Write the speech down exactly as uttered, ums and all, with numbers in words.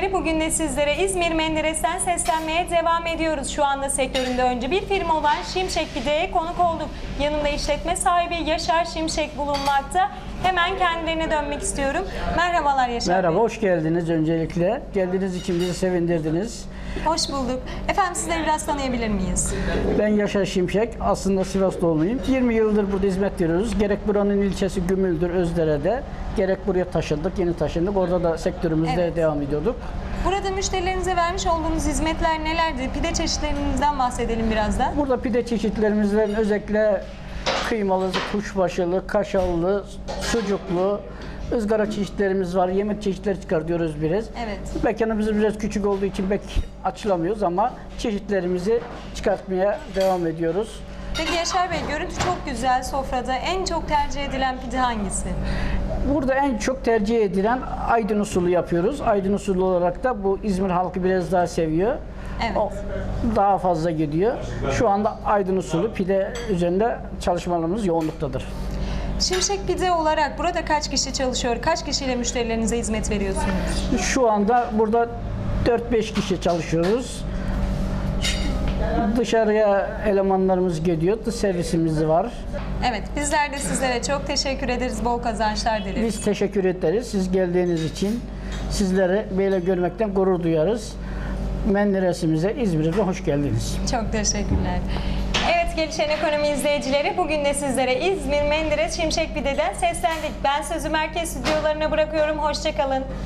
izleyicileri, bugün de sizlere İzmir Menderes'ten seslenmeye devam ediyoruz. Şu anda sektöründe önce bir firma olan Şimşek Pide'ye konuk olduk. Yanında işletme sahibi Yaşar Şimşek bulunmakta. Hemen kendilerine dönmek istiyorum. Merhabalar Yaşar Bey. Merhaba, hoş geldiniz öncelikle. Geldiğiniz için bizi sevindirdiniz. Hoş bulduk. Efendim sizleri biraz tanıyabilir miyiz? Ben Yaşar Şimşek, aslında Sivas doğumluyum. yirmi yıldır burada hizmet veriyoruz. Gerek buranın ilçesi Gümüldür, Özdere'de, gerek buraya taşındık, yeni taşındık. Orada da sektörümüzde Evet. devam ediyorduk. Burada müşterilerinize vermiş olduğunuz hizmetler nelerdir? Pide çeşitlerinizden bahsedelim biraz da. Burada pide çeşitlerimizden özellikle kıymalı, kuşbaşılı, kaşarlı, sucuklu, ızgara çeşitlerimiz var. Yemek çeşitleri çıkartıyoruz biraz. Evet. Mekanımız biraz küçük olduğu için pek açılamıyoruz ama çeşitlerimizi çıkartmaya devam ediyoruz. Peki Yaşar Bey, görüntü çok güzel. Sofrada en çok tercih edilen pide hangisi? Burada en çok tercih edilen Aydın usulü yapıyoruz. Aydın usulü olarak da bu İzmir halkı biraz daha seviyor. Evet. O daha fazla gidiyor. Şu anda Aydın usulü pide üzerinde çalışmalarımız yoğunluktadır. Şimşek Pide olarak burada kaç kişi çalışıyor? Kaç kişiyle müşterilerinize hizmet veriyorsunuz? Şu anda burada dört beş kişi çalışıyoruz. Dışarıya elemanlarımız gidiyor. Dış servisimiz var. Evet, bizler de sizlere çok teşekkür ederiz. Bol kazançlar dileriz. Biz teşekkür ederiz. Siz geldiğiniz için sizleri böyle görmekten gurur duyarız. Menderesimize, İzmir'e hoş geldiniz. Çok teşekkürler. Evet, Gelişen Ekonomi izleyicileri, bugün de sizlere İzmir Menderes Şimşek Pide'den seslendik. Ben sözü merkez stüdyolarına bırakıyorum. Hoşça kalın.